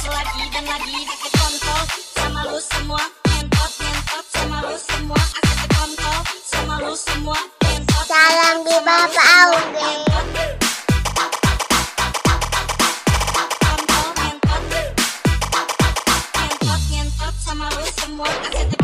lagi dan lagi deket kontol sama lu semua. Ngentot ngentot sama lu semua. Asik kontol sama lu semua. Ngentot. Salam di Bapak Auge. Kontol ngentot. Ngentot ngentot sama lu semua. Asik